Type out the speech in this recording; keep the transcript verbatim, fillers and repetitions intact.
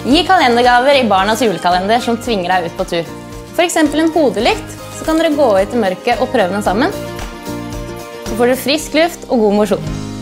Gi kalendergaver i barnas julekalender som tvinger deg ut på tur. For eksempel en hodelykt, så kan dere gå ut i mørket og prøve den sammen. Så får dere frisk luft og god mosjon.